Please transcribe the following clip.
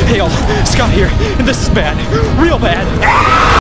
Hey y'all, Scott here, and this is bad. Real bad.